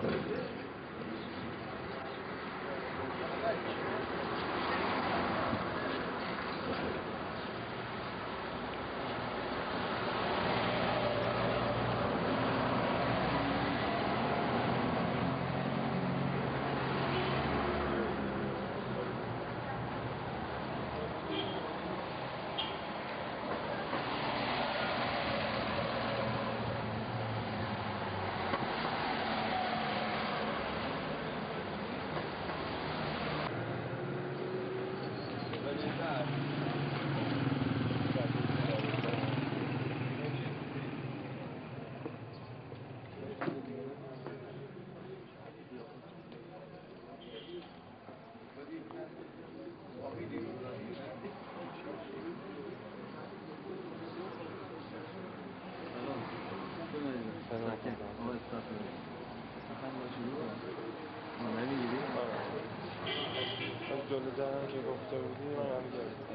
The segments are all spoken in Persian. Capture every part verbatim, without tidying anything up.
جلو درم که گفته بودی من هم گرفتم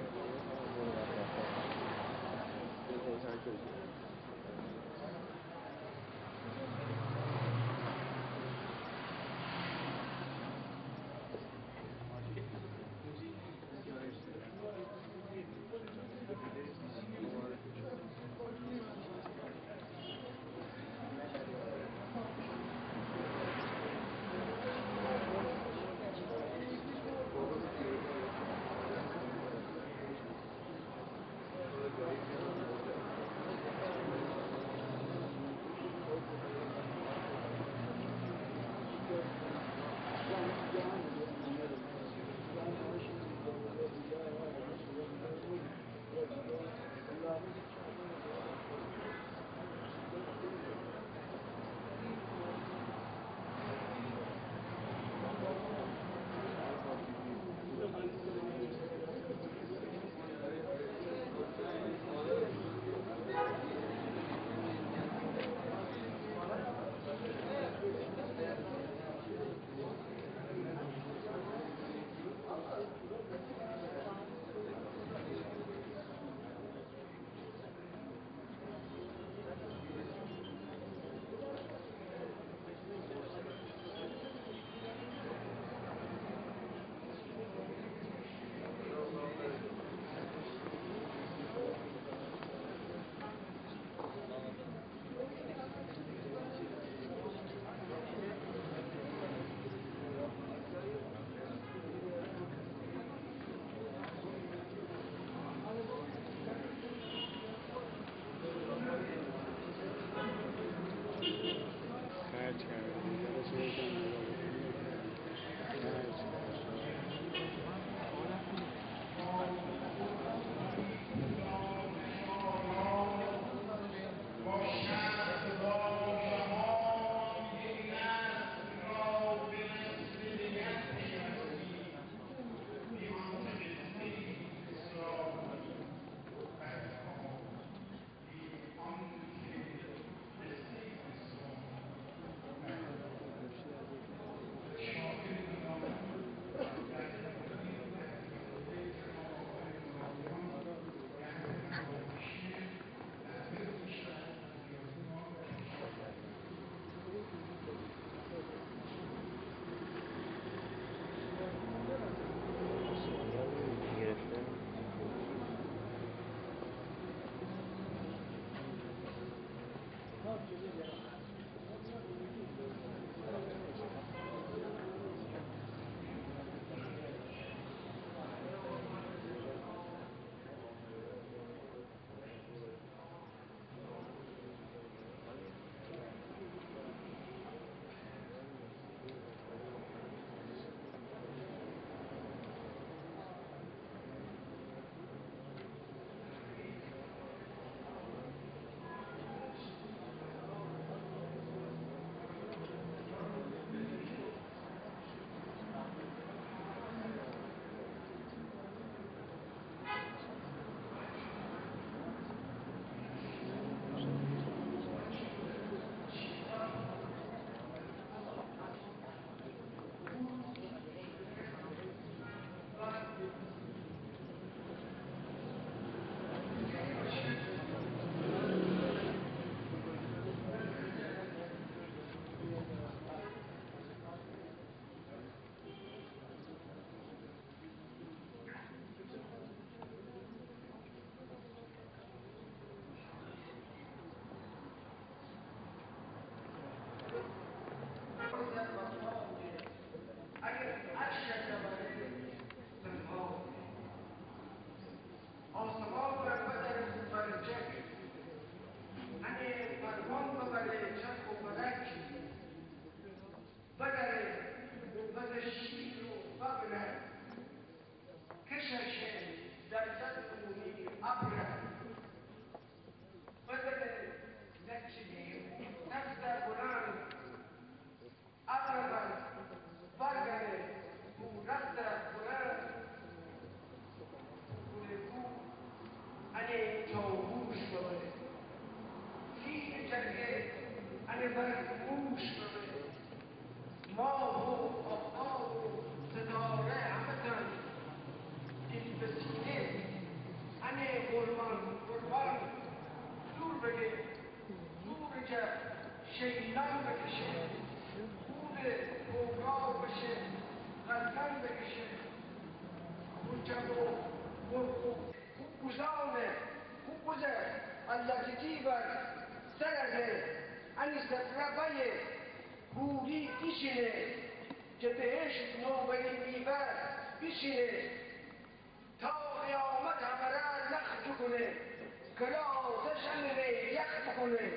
نخل بکشه، خود اوقار بشه، غزل بکشه، خوب خوب بوزانه، خوب بوزه، التي تیبر سرده، انی سربایه، گوری کشینه، که بهش نوبری میبر بشینه، تا قیامت همه نخ کنه، کلاسش همه یخ کنه.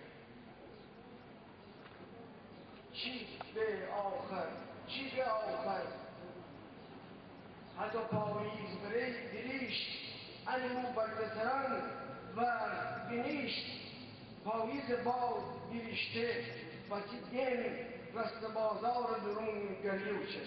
چی به آخر، چی به آخر، حتی پاییز بری دریش، انمو بردسران و بینیش، پاییز باد بیریشته و تی دین رست بازار درون گریوشه.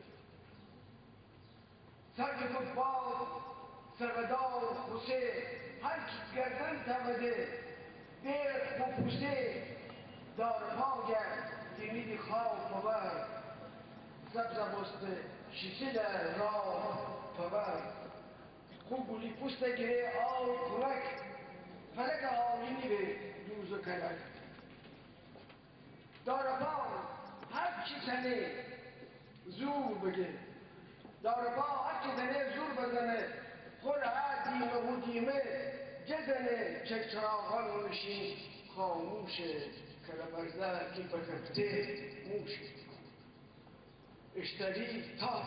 سرک باد سردار خوسه، هر کی گردن تبده بیر خفوسه، دار پاگر دیمیدی خواه پبر، سبز بسته شیشه در راه پبر. خوب بولی پوسته گیره آی کمک، فلک آینی به دوز و کلک. دارپا هر چی تنه زور بگه، دارپا هر چی تنه زور بزنه، خور ها دیمه و دیمه جزنه، چک چراغان و نشین خاموشه، کلبرزه کی پکفته موشه. اشتری تاف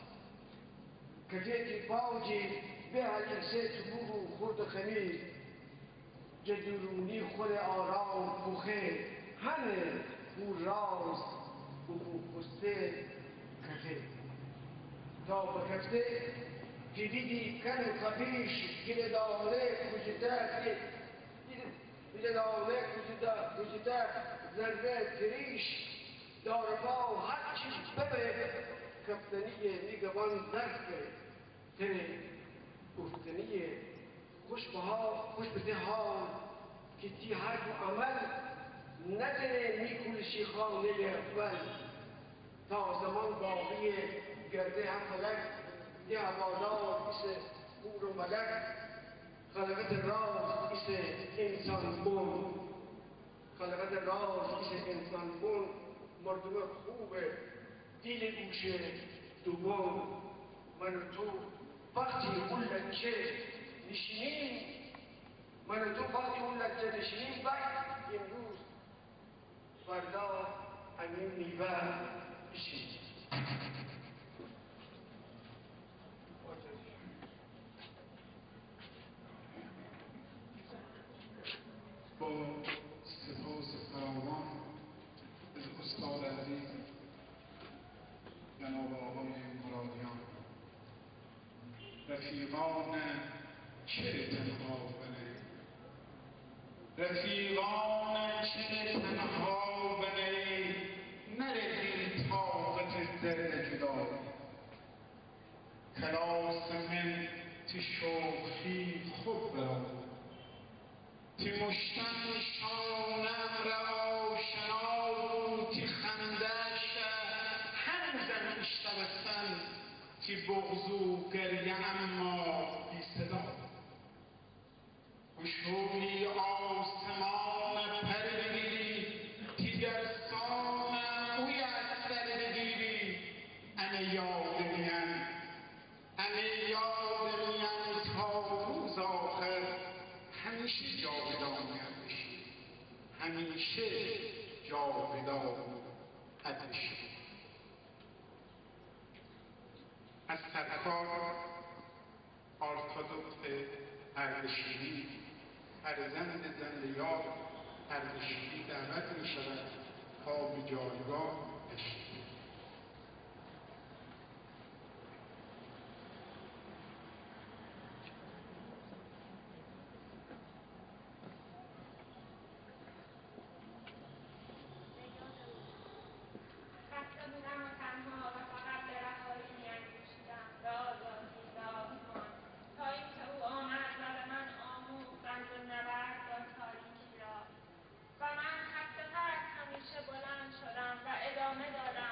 کفیتی باوجی به هلیسه تبوغو خود خمیر، جدورونی خود آرام بخه، هنه او راز او خسته کفه. تا بکفته که دیدی کن خبیش گل داره کجده گل داره کجده ضربه تریش، دارپا هر چیز ببه کفتنیه میگوان زرد کرد تره گفتنیه خوش به ها خوش به حال که تی حرف و عمل نداره میکول شیخانه اول. تا زمان باقی گرده هم فلک یه هوادار مثل هور و ملک، خلقت راز مثل انسان بون، خلقت راز مثل انسان بون. مردم خوبه دیل گوشه دوبون، من و تو وقتی اون لکه نشینیم، من و تو وقتی اون لکه نشینیم، بعد امروز فردا همین میوه بشیم. با سپاس فراوان از استاد عزیز جناب آقای مرادیان، رفیقان چه تنها بنه، رفیقان چه تنها بنه، نرهی طاقت درد جدا. کلاس من تی شوخی خوب برا، تی مشتن شانم را آشنا بود، تی خندش هنوزم میشنوستن، تی بغض و گریه اما بی صدا. خوشوی آسمان پر بگیری، تی در سانم اوی از سر بگیری، همه یاد میم همه یاد میم تا روز آخر همیشه جاودان بشی، همیشه جاودان بشی. از سرکار آرتادوکس اردشیری، فرزند زندیار اردشیری دعوت می شود تا به جایگاه تشریف. خسته بودم و تنها و فقط به رهایی می‌اندیشیدم، به آزادی، به آسمان، تا اینکه او آمد و به من آموخت رمز نبرد با تاریکی را. و من خسته‌تر از همیشه بلند شدم و ادامه دادم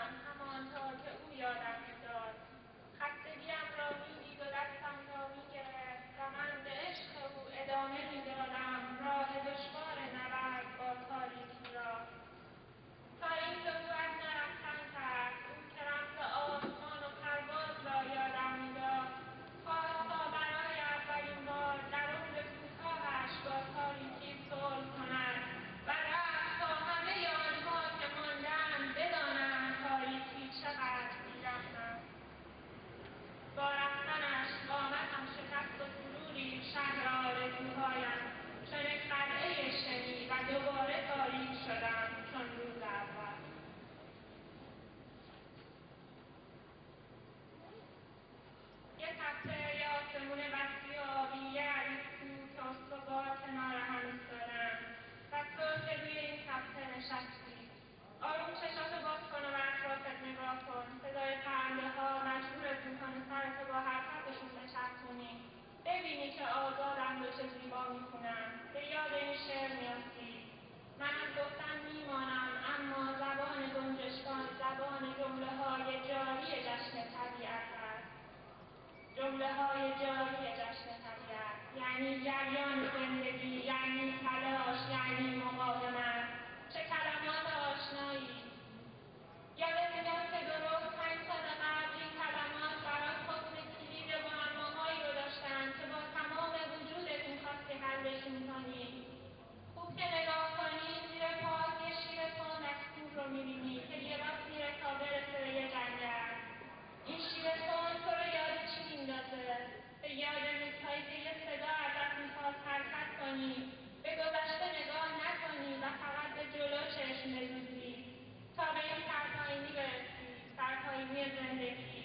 معنی زندگی.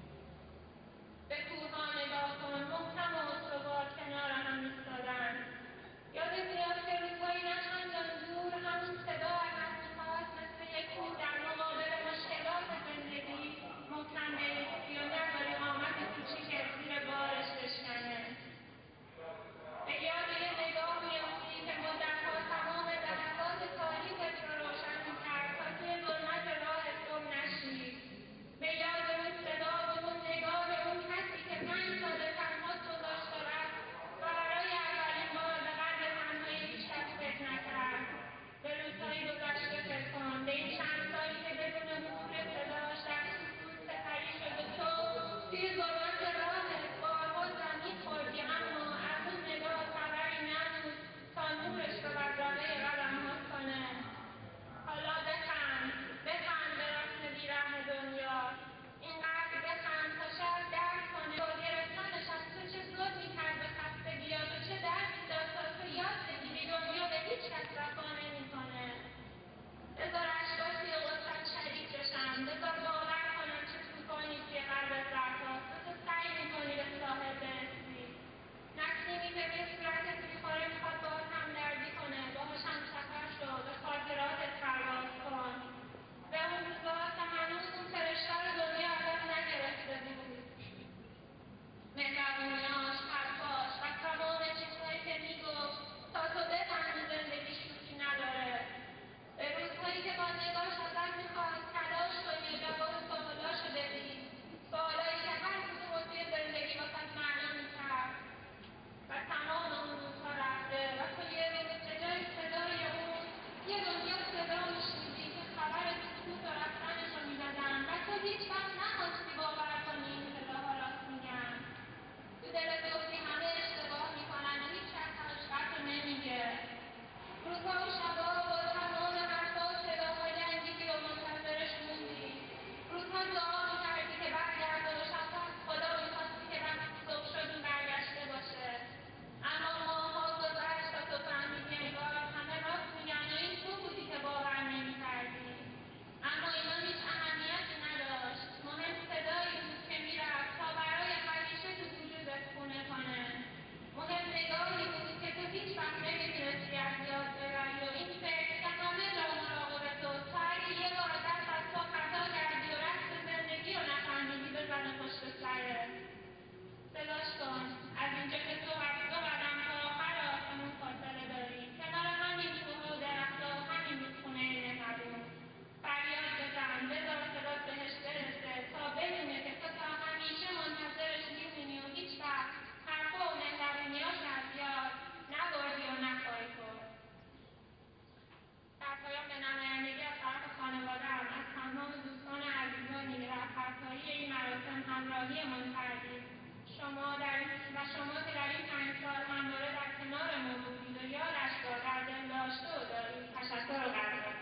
به کوه‌ها نگاه کن، محکم و استوار کنار هم ایستادن. یادت میاد که روزهایی نه چندان دور همون صدا ازت می‌خواست مثل یک کوه در مقابل مشکلات زندگی محکم بایستی و نذاری قامت کوچیکت زیر بارش بشکنه. به یاد یه نگاه میافتی که مدت‌ها تمام لحظات تاریکت رو روشن می‌کرد تا توی ظلمت راهت گم نشی. به یاد اون صدا و اون نگاه اون کسی که پنج سال تنهات گذاشت و رفت و برای اولین بار به قدر تنهایی هیچکس فکر نکرد. به روزهای گذشته فکر کن، به این چند سالی که بدون حضور صداش در سکوت سپری شد و تو توی ظلمت راهت بارها زمین خوردی، اما از اون نگاه خبری نبود تا نورش رو بدرقه قدم‌هات کنه. حالا بخند، بخند به رسم بیرحم دنیا. اینقدر بخند تا شاید درک کنه و گرفتنش از تو چه ظلمی کرد به خستگیات و چه دردی داد تا تو یاد بگیری دنیا به هیچ کس وفا نمی‌کنه. بذار اشکات توی غصه‌ت شریک بشن، بذار باور کنم چه طوفانی توی قلبت راه تافت و تو سعی می‌کنی به ساحل برسی. نسیمی که به صورتت می‌خوره می‌خواد باهات همدردی کنه، باهاش همسفر شو، به خاطراتت پرواز کن. به اون روزا که هنوز اون فرشته رو دنیا ازت نگرفته بود. مهربونیاش، حرفاش و تمام چیزهایی که میگفت تا تو بفهمی زندگی شوخی نداره. به روزهایی که با نگاهش ازت می‌خواست تلاش کنی و جواب سوالاشو بدی، سوالایی که هر کدوم توی زندگی واسط معنی می‌کرد. و تمام اون روزها رفته و تو یه روز به جای صدای اون یه دنیا صدا میشنیدی که خبر سکوت و رفتنش رو میدادن و تو هیچ وقت نخواستی باور کنی این صداها راست میگن. تو دلت گفتی همه اشتباه میکنن و هیچ کس حقیقت رو نمیگه. روزها و شبا با تمام حرفا و صداهای انگیزی و منتظرش موندی. روزها دعا میکردی که برگرده و شبها از خدا میخواستی که وقتی صبح شد اون برگشته باشه. اما ماها گذشت تا تو فهمیدی انگار همه راست میگن و این تو بودی که باور نمیکردی. اما اینا هیچ اهمیتی نداشت. مهم صدایی بود که میرفت تا برای همیشه تو وجودت خونه کنه. مهم نگاهی بود که تو هیچ وقت نمیتونستی از یاد ببری و این فکر که همه جا مراقب تو تا اگه یه بار دست از تو خطا کردی و رقص زندگی رو نفهمیدی بزنه پشت سرت. صداش کن، از اینجا که تو از دو قدم تا آخر آسمون فاصله داری، کنار همین کوه‌ها و درخت‌ها و همین رودخونه مهربون. فریاد بزن، بذار صدات بهش برسه تا بدونه که تو تا همیشه منتظرش میمونی و هیچ وقت حرفا و مهربونیاش از یاد نبردی و نخواهی برد. در پایان به نمایندگی از طرف خانواده‌ام از تمام دوستان عزیزانی که در خطایی این مراسم همراهیمان کردید، شما در و شما که در این پنج سال همواره در کنارمون بودید و یادش را در دل داشته و دارید، تشکر و قدردانی.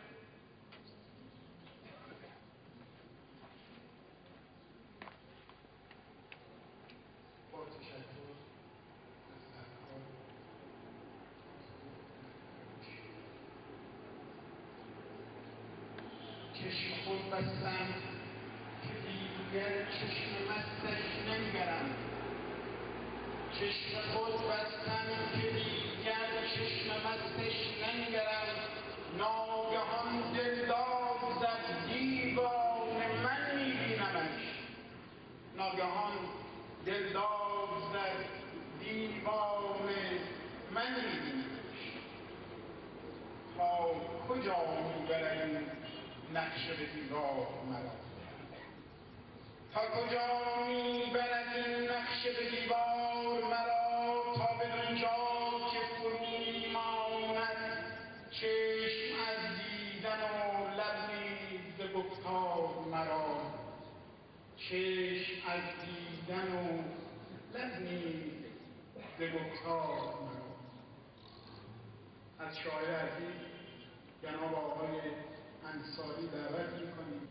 با تشکر از سرکار چشم خود بستم که دیگر چشم مستش ننگرم. چشم خود بستم که دیگر چشم مستش ننگرم. ناگهان دلدار زد دیوانه من میبینمش. ناگهان دلدار زد دیوانه من میبینمش. تا کجا میبرد این نقشه به دیوار مرا؟ تا کجا میبرد این نقشه به دیوار مرا؟ تا به اونجا که فرو میماند چشم از دیدن و لب نیز ز گفتار مرا. چشم از دیدن و لب نیز ز گفتار مرا. از شاعر عزیز جناب آقای انصاری دعوت می‌کنیم.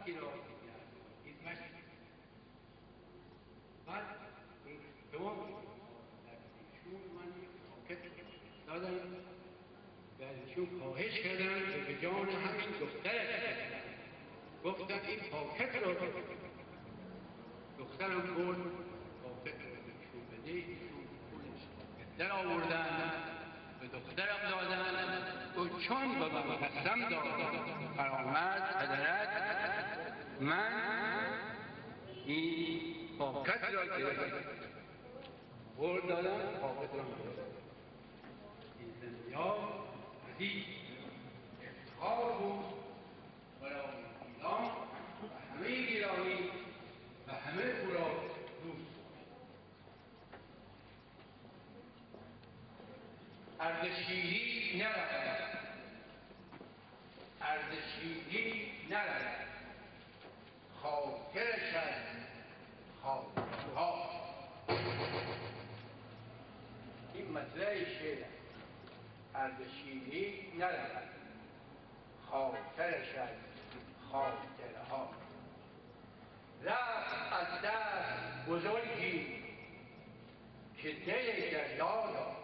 یکی را خدمت بعد این تمام ایشون من پاکت دادم و ایشون خواهش کردم که به جان همین دخترش گفتم این پاکت را دخترم برد پاکت را ایشون بده ایشون پولش در آوردن به دخترم دادن و چون به من قسم داد فرامد پدرت من این پاکت را گرفتم برد دادم پاکت را گرفتم این زندیاب عزیز افتخار بود برای ایران و همه ایرانی و همه او را دوست اردشیری نرود اردشیری نرود خاطرش از خاطرها این مطلع شعر اردشیری نرود خاطرش از خاطرها رفت از دست بزرگی که دل دریا داشت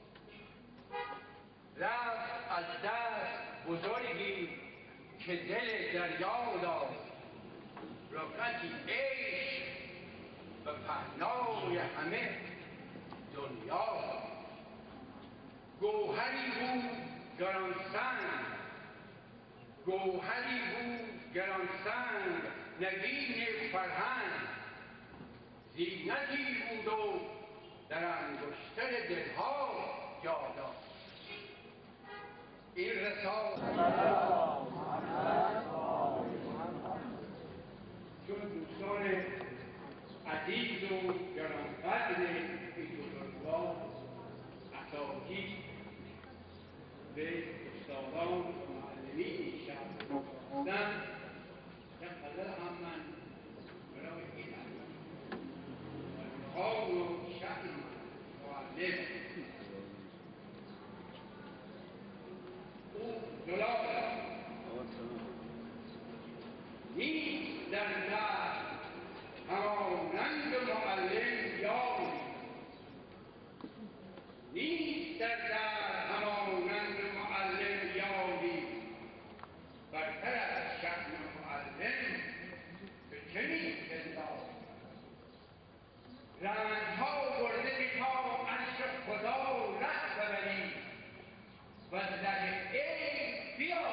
رفت از دست بزرگی که دل دریا داشت رفعتی عشق به پهنای همه دنیا گوهری بود گرانسنگ گوهری بود گرانسنگ نگین فرهنگ زینتی بود و در انگشتر دلها جا داشت این رسالت چون دوستان عزیز و گرانقدر این بزرگوار اساتید به استادان و معلمین شهر هستند یک غزل هم من برای این حال و شأن معلم او جلال نیست در دست همانند معلم یاری نیست در دست همانند معلم یاری برتر از شأن معلم به چه نیست انداز رنجها برده که تا عرش خدا ره ببری و در عین بیار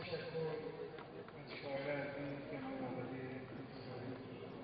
تشکر از شاعر عزیز جناب آقای انتظاری.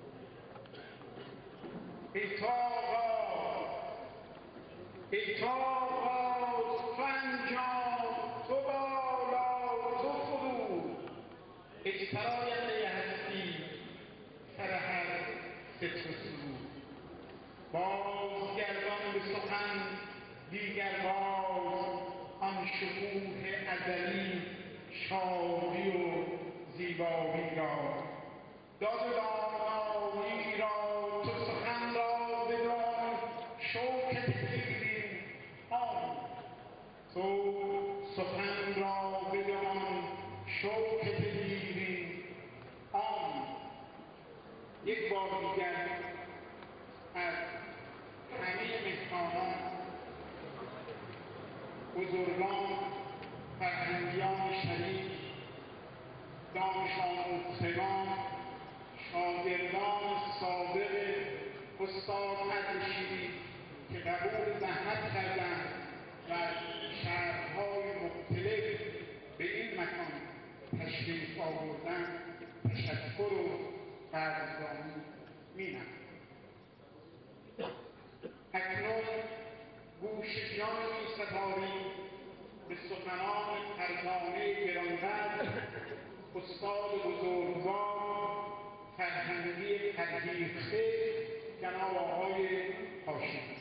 ای تو آغاز، ای تو آغاز تو انجام، تو بالا تو فرود، ای سراینده هستی سر هر ستر و سرود. بازگردان به سخن دیگر باز آن شکوه ازلی، شادی و زیبایی را. داد دانایی را تو سخن را بدان، شوکت دیرین آن تو سخن را بدان، شوکت دیرین آن. یک بار دیگر از همه مهمانان، بزرگان، فرهنگیان شریف، دانش آموختگان، شاگردان سابق استاد اردشیری که قبول زحمت کردند و شهرهای مختلف به این مکان تشریف آوردند تشکر و قدردانی می‌نمایم. اکنون گوش جان می‌سپاریم به سخنان فرزانه گرانقدر استاد بزرگوار فرهنگی پذیرفته جناب آقای هاشمی.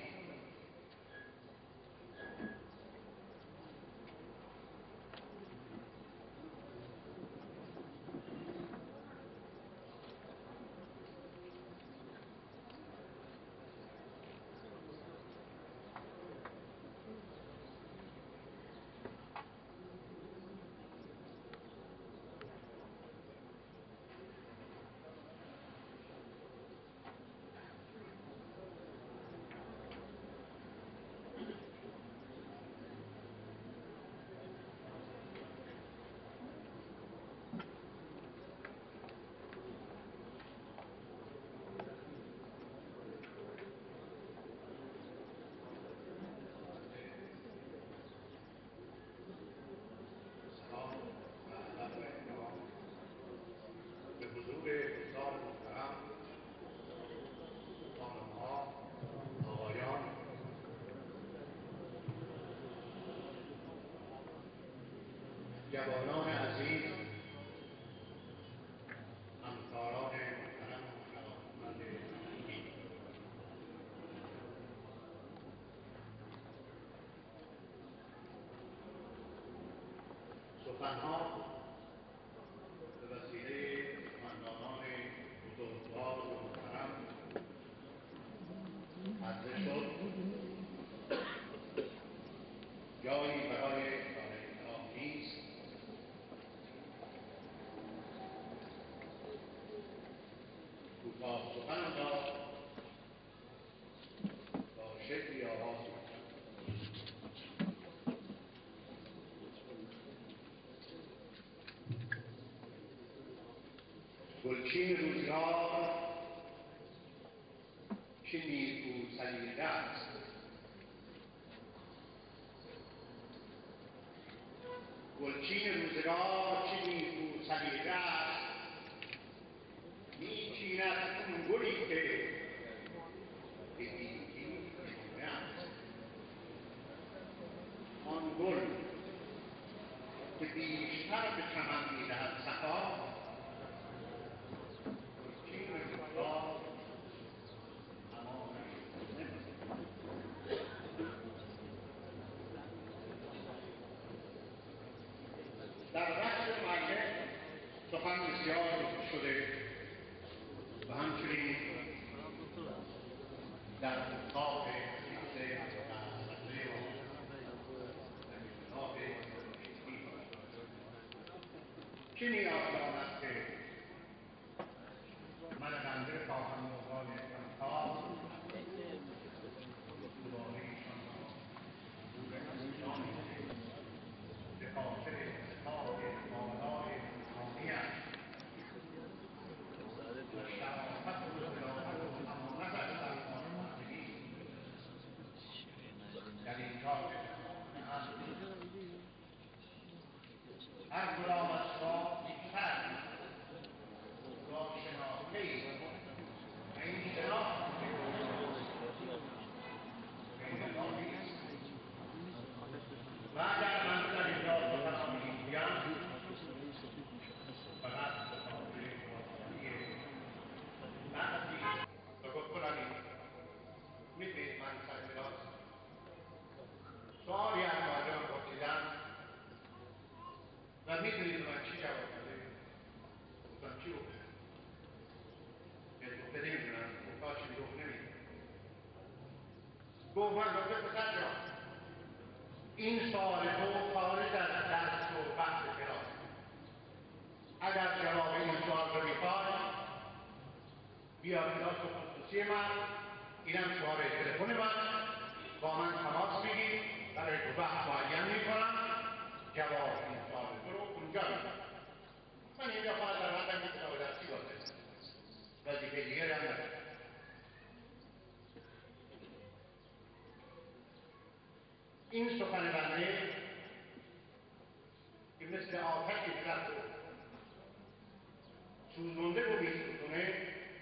جوانان عزیز، همکاران محترم و شناختمند فرهنگی، سخنها به وسیله سخنرانان بزرگوار و محترم عرضه شد. جایی برای اشاره کلام نیست. کوتاه سخنم را با شکلی آغاز می‌کنم. گلچین روزگار چه نیکو سلیقه است، گلچین روزگار چه نیکو سلیقه است، میچیند اون گلی که به گیتی نمونه است. آن گل که بیشتر به چمن میدهد صفا، گلچین روزگار همانش نمی‌سازد. در رأس معلم سخن بسیار شده و همچنین در اتاق کلیسه و مسئله در جناب رشیدی چه نیاز دارد که من بنده خواهم به عنوان کمتار دوباره ایشان را دور انسانی به خاطر اتفاق بالای روحانی‌اش و شرافت و صداقت و امانتش در خانوادگی در اینجا هر غلام از گفتن گفته پسر جان این سوال تو خارج از درس و بحث کلاس، اگر جواب این سوال رو میخوای بیا کلاس خصوصی من، اینم شماره تلفن من، با من تماس میگیر، برای تو بحث معین میکنم، جواب این سوال تو رو اونجا میدم. من اینجا فقط در مندم که کتاب درسی بازه وظیفه دیگری هم ندارم. این سخن بنده که مثل آتشی که در سوزونده رو میسوزونه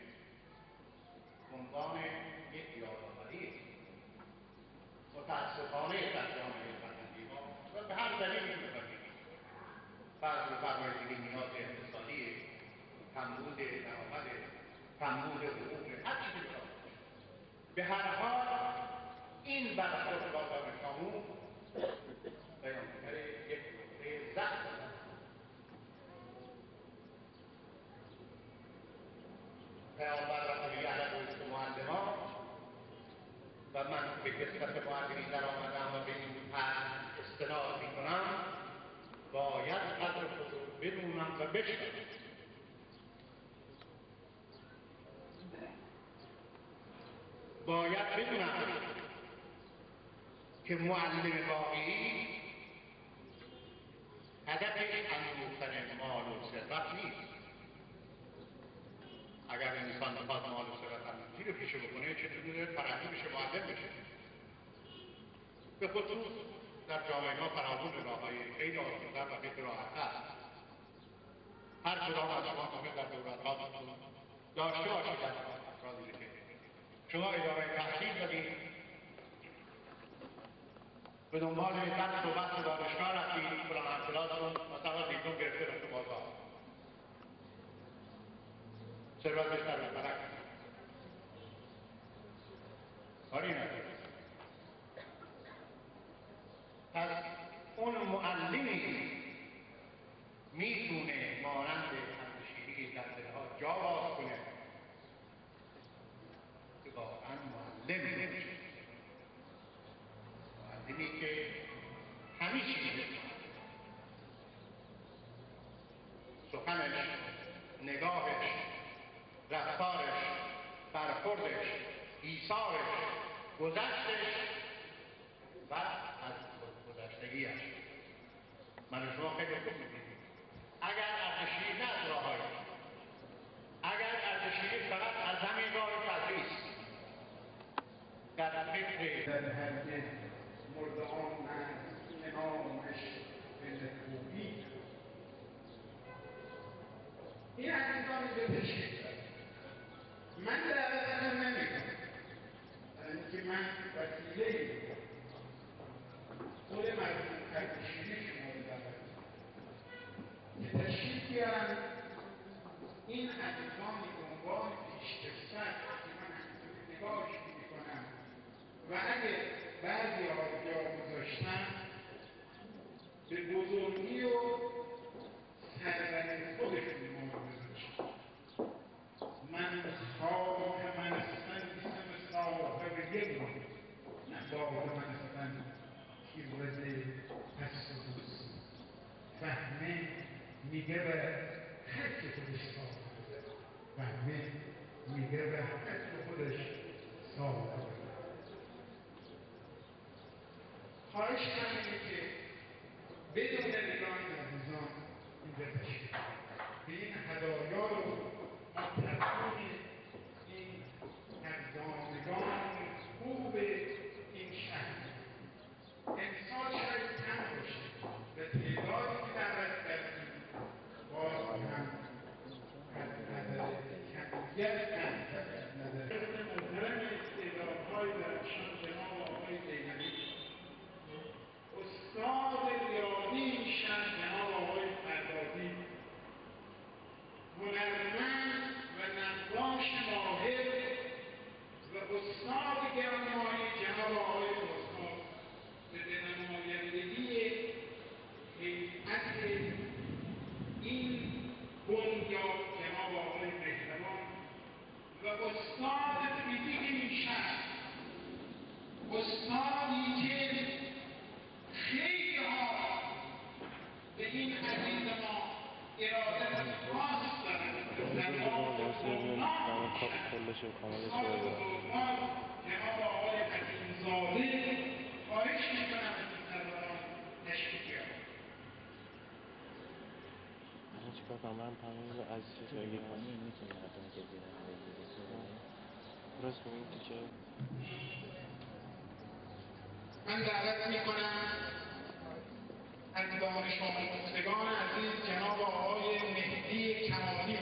عنوان یک یادآوری متاسفانه در جامعه فرهنگی ما و به هر دلیلی که بخواهید بعضی فرمایشی نیاز اقتصادی، کمبود درآمد، کمبود حقوق، هر چیزی بخواهید به هر حال این برخورد با دانش آموز بیانگر یک نقطه ضعف پیامبر وقتی میگه اهل بیت معلمان و من به کثرت معلمین در آمدم و به این حرف استناد میکنم، باید قدر خود رو بدونم و بشنوم. باید بدونم که معلم واقعی هدفش اندوختن مال و ثروت نیست. اگر انسان بخواد مال و ثروت اندوختی رو پیشه بکنه چطور فرنگی بشه معلم بشه؟ به خصوص در جامعه ما فراوون راه‌های خیلی آسان‌تر و خیلی راحت‌تر. هر کدام از شما ممکن در دولت‌هاتون داشته باشید در افرادی که شما اداره تحصیل دادید، به دنبال درس و بحث دانشگاه رفتید، فلان امثلاتون مثلا دیپلم گرفته رفته بازار، ثروتش در فلک کاری نداره. پس اون معلمی میتونه مانند اردشیری در دلها جا باز کنه که واقعا معلم نمیشه، معلمی که همه چیز سخنش، نگاهش، رفتارش، برخوردش، ایثارش، گذشتش و از خودگذشتگیش. من شما خیلی خوب می‌بینید اگر اردشیری نه از راه‌های اگر اردشیری فقط از همین راه تدریس در فکر در حد مردان از انامش به نکوبی این عزیزان به تشکیل دارد. من دعوتم نمیکنم برای اینکه من وسیله خود مرحوم اردشیری شما رو دعوت که تشکیل بیارم این عزیزان به عنوان پیشکسوت که من همینطوری نگاهش میکنم و اگه بعضی ها جا گذاشتم به بزرگی و سربری خودشون ما رو گذاشتم. من خواهم منستن بیسم صاحب یک رو نباید منستن تیرزه پس و دوست فهمه میگه به هر که خودش صاحب فهمه میگه به هر که خودش صاحب. خواهش من اینه که بدون نگاه عزیزان اینجا تشکیل که این هدایا رو ما تبدیل این هردامگان خوب این شهر امسال شاید کم باشه و تعدادی که دعوت کردیم باز هم از نظر کمیت کمتر از نظر محترم استعدادهای درخشان جناب آقای زینبی، استاد ریاضی این شهر جناب آقای فردازی، هنرمند همه کلش و کاملش رو بذارم. جناب آقای حکیم‌زاده خواهش میکنم از این سروران تشریف بیارم. من چیکار کنم؟ من پنل از چیز بگیرم راست کنیم تیکه. من دعوت میکنم از دانش آموزگان عزیز جناب آقای مهدی کمالی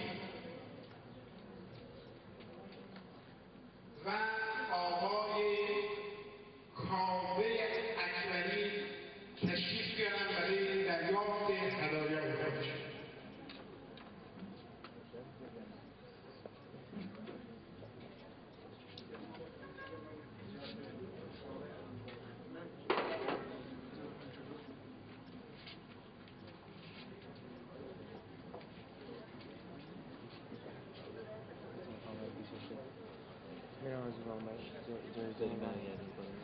و آقای کاوه اکبری تشریف بیارن برای دریافت هدایای خودشون. میرم از اون باش جایزه این برگردیم کنیم.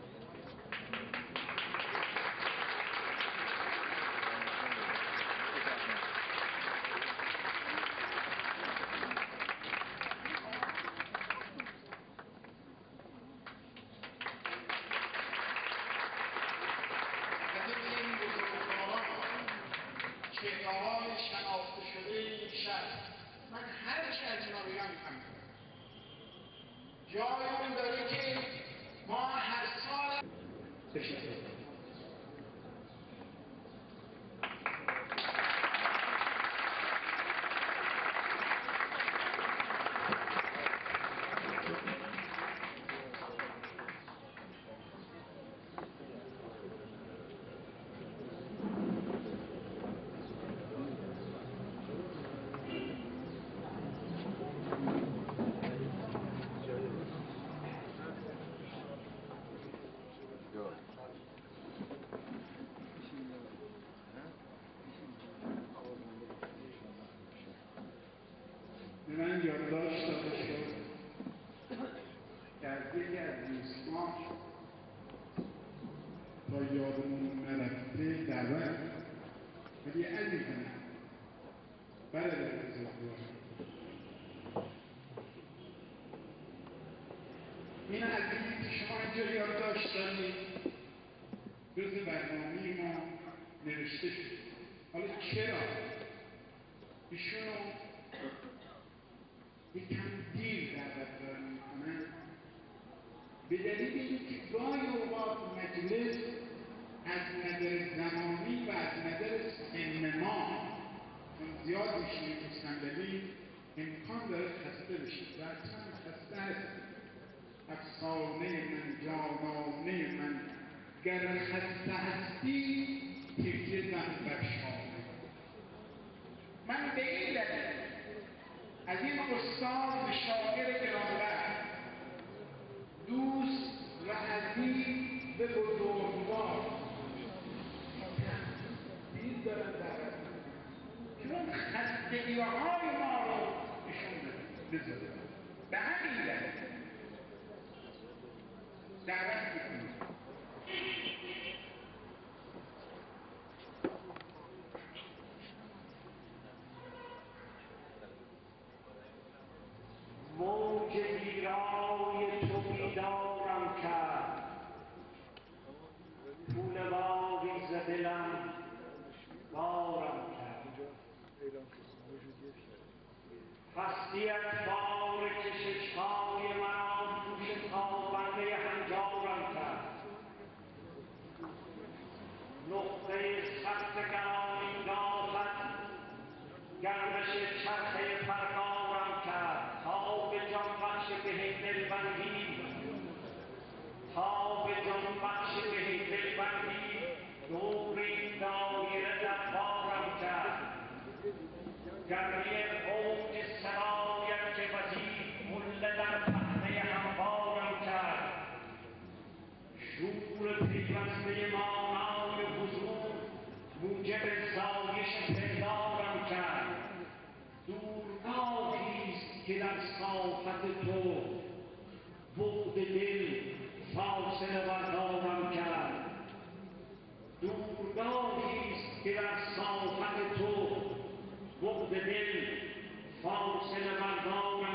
از این بزرگواران چهره‌های شناخته شده این شهر من هر چی از اینا بگم می‌فهمم. جای اون داره که ما هر سال بشیم. به من یادداشت داده شد که از یکی از دوستان تا یادمون نرفته دعوت ولی عزیزم برادر بزرگوار این عزیزی که شما اینجا یادداشت دارید جز برنامه ما نوشته شد. حالا چرا ایشونو یکم دیر دعوت دارم میکنن؟ به دلیل اینکه گاهی اوقات مجلس از نظر زمانی و از نظر سن ما چون زیاد میشینیم تو صندلی امکان داره خسته بشید و اصلا خسته هست. افسانه من جانانه من گر خسته هستی تکیه زن بر شانه. من به این دلیل از این استاد و شاگرد گرانقدر دوست و عزیز به بزرگوار دید دارم دعوت که اون خستگی‌های ما رو نشون بذاره. به همین دلیل دعوت میکنم. موج ویرای تو بیدارم کرد، پول باری ز دلم بارم کرد. هستیت بار کشش‌های مرا پوش تابنده هنجارم کرد. نقطه سخت گرانی‌گاهت گردش چرخه پرگارم کرد. تا به جان بخش به دلبندی تا به جان بخش به دلبندی دور این دایره در بارم کرد. گرمی اوج سرایت که وزید مله در پهنه هموارم کرد. شور پیوسته مانای حضور موجب زایش پندارم کرد. دورگاهیست که در صافت تو بعد دل فاصله بردارم کرد. دورگاهیست که در صافت تو بعد دل فاصله بردارم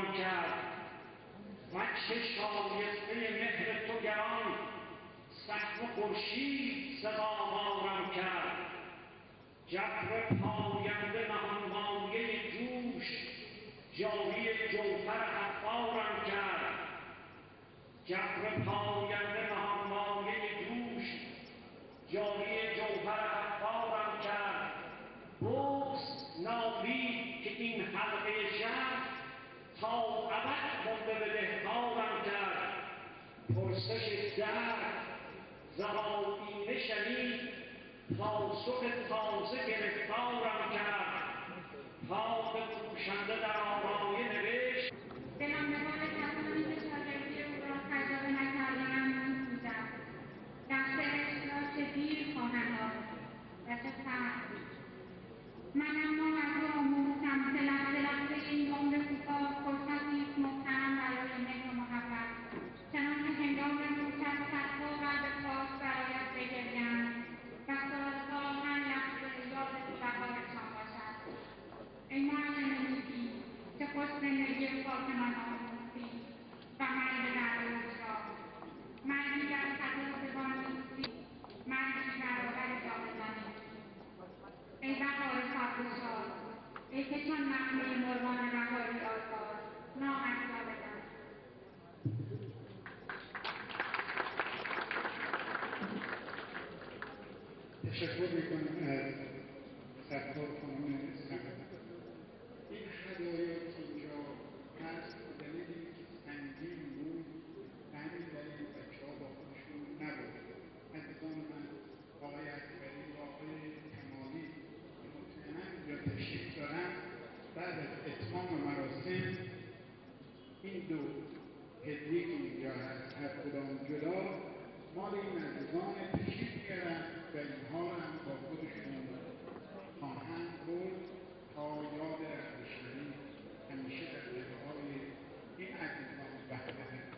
چه شایسته مهر تو گران سقف خورشید سزاوارم کرد. جبر پاینده نهانمایه جوش جاری جوهر حفارم کرد. جبر پاینده نهانمایه جوش جاری جوهر حفارم کرد. بغض ناوید که این حلقه شهر تا ابد مانده به دهقارم کرد. پرسش درد ز آیینه شنید پاسخ تازه گرفتارم کرد. پاک پوشنده در آرایه نوشت به نامه‌های کسانی که شاگردی او را تجربه نکرده‌اند می‌سوزد. در سرشت را چه دیر خواهند آورد و چه سخت. من اما از او آموختم که لحظه لحظه این عمر کوتاه فرصتی است محترم برای مهر و محبت. چنانکه هنگام موکب صدها قلب پاک برایت بگریند و سالها هر لحظه یاد بهارشان باشد. ای معلم نیکی که خوش زندگی فاطمه آموختی و مرگ درویش را، مردی در خطا نیستی، مردی برابر جاودانی. ای بهار سبزشار، ای که چون نغمه مرغان رهایی آزاد نامت جاودان. تشکر میکنم از سرکار خانم سمت. این هدایا که اینجا هست دلیلی که سنگین بود به همین دلیل بچه ها با خودشون نبود. عزیزان من آقای اکبری و آقای کمالی که مطمئنا اینجا تشریف دارن بعد از اتمام مراسم این دو هدیه که اینجا هست هر کدام جدا مال این عزیزان تشریف میارن و اینها رو هم با خودشون خواهند برد تا یاد اردشیری همیشه در دلهای این عزیزان بهره بره.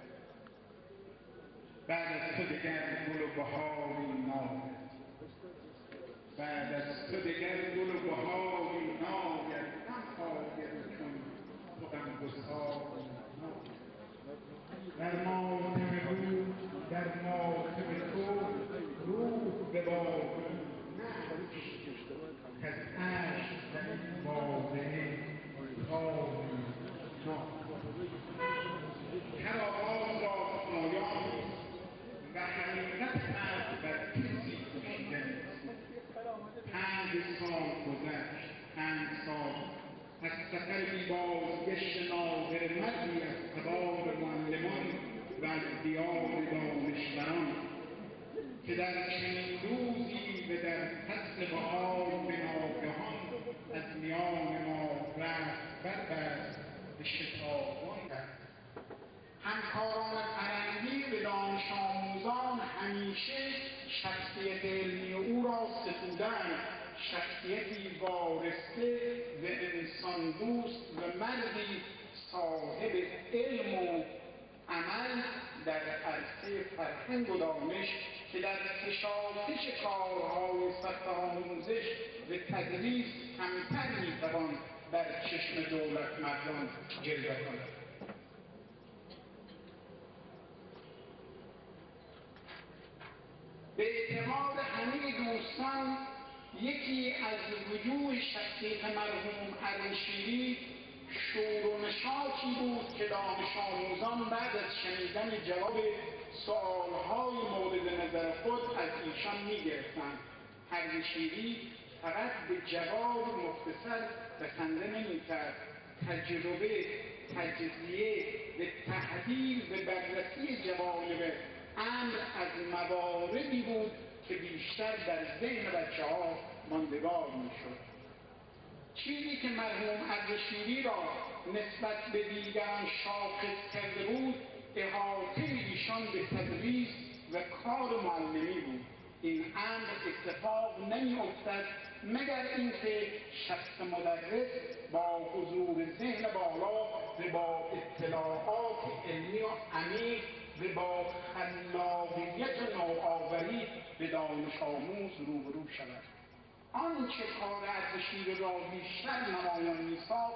بعد از تو دگر گل و بهاری ناید، بعد از تو دگر گل و بهاری ناید، نخواید چون تو غمگساری ناید. در ماتم او در ماتم تو روح بباری نهوش کز اشک در این واقعه کاری ناید. هر آغاز را پایان و حقیقت مرد بر کسی کشیده نیست. پنج سال گذشت، پنج سال از سفر بی بازگشت نادر مردی از تبار معلمان و از دیار دانشوران که در چنین روزی و در فصل بهار به ناگهان از میان ما رفت بربست به شتابان کرد. همکاران فرنگی به دانش آموزان همیشه شخصیت علمی او را ستودند. شخصیتی وارسته و انسان دوست و مردی صاحب علم و عمل در عرصه فرهنگ و دانش که در کشاکش کارهای سخت آموزش و تدریس کمتر میتوان در چشم دولتمردان جلوه کند. به اعتقاد همه دوستان یکی از وجوه شخصیت مرحوم اردشیری شور و نشاطی بود که دانش آموزان بعد از شنیدن جواب سؤالهای مورد نظر خود از ایشان می‌گرفتند. اردشیری فقط به جواب مختصر بسنده نمی‌کرد، تجربه، تجزیه و تحلیل و بررسی جوانب امر از مواردی بود که بیشتر در ذهن بچه‌ها ماندگار می‌شد. چیزی که مرحوم اردشیری را نسبت به دیگران شاخص کرده بود احاطه ایشان به تدریس و کار معلمی بود. این امر اتفاق نمی‌افتد مگر اینکه شخص مدرس با حضور ذهن بالا و با اطلاعات علمی و عمیق و با خلاقیت و نوآوری به دانش آموز روبرو شود. آنچه کار اردشیری را بیشتر نمایان می‌ساخت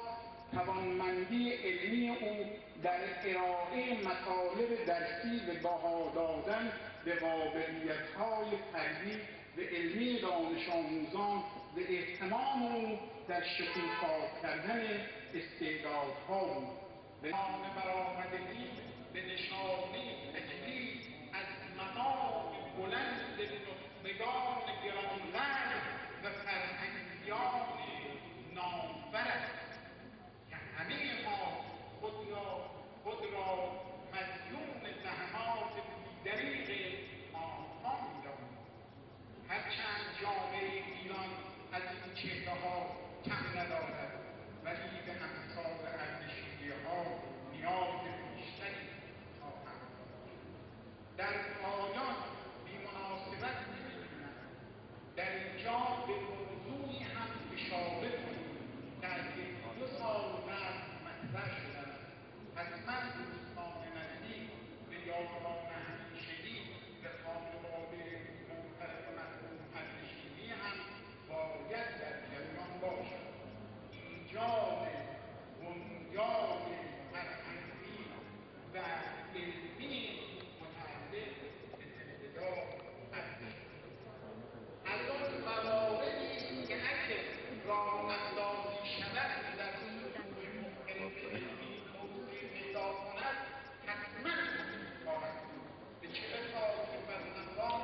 توانمندی علمی او در ارائه مطالب درسی و بها دادن به قابلیت‌های فردی و علمی دانش آموزان و اهتمام او در شکوفا کردن استعدادها بود. به نام برآمدگی به نشانه تجلیل از مقام بلند نخبگان گرانقدر و فرهنگیان نامور که همه ما خود را خود را مدیون زحمات بی‌دریغ آنها می‌دانیم. هرچند جامعه ایران از این چهره‌ها کم ندارد، ولی به امثال اردشیری‌ها نیاز بیشتری خواهند داشت. در پایان بی‌مناسبت نمی‌دونم در اینجا به موضوعی هم اشاره کنیم که از یک دو سال قبل مطرح شده است. حتما دوستان نزدیک به یاران همیشگی به خانواده محترم مرحوم اردشیری هم باید در جریان باشد. ایجاد بنیاد فرهنگی و علمی متعلق به ابتدا اردشیر از آن مواردی که اگر راه اندازی شود در سطوح مختلف علمی توسعه پیدا کند حتما خواهد بود. به چه بساط که فرزندان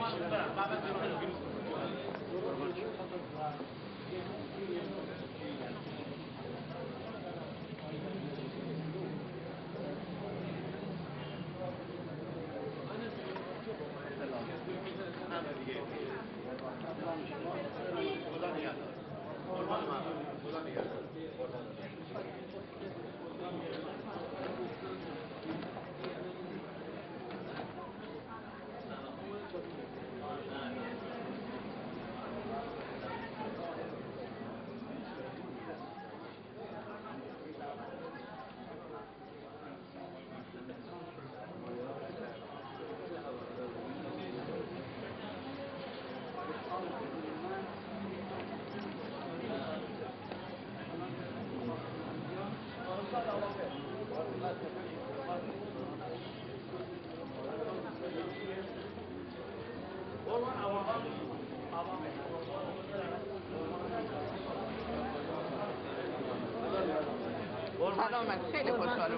سلامت، خیلی خوشحالم.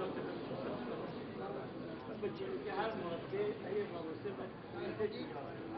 هر مرتبه اگه وابسته